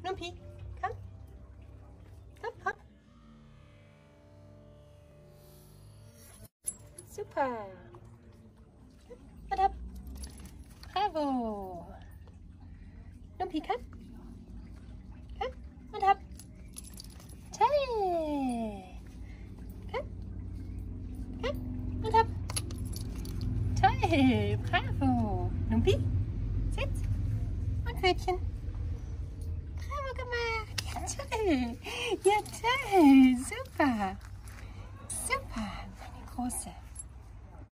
Lumpi, komm. Hopp, hopp. Super. Und hopp. Bravo. Lumpi, komm. Komm. Und hopp. Toll. Komm. Komm. Und hopp. Toll. Bravo. Lumpi, sitz. Und Pfötchen. Bravo gemacht. Ja, toll. Ja, toll. Super. Super. Meine Große.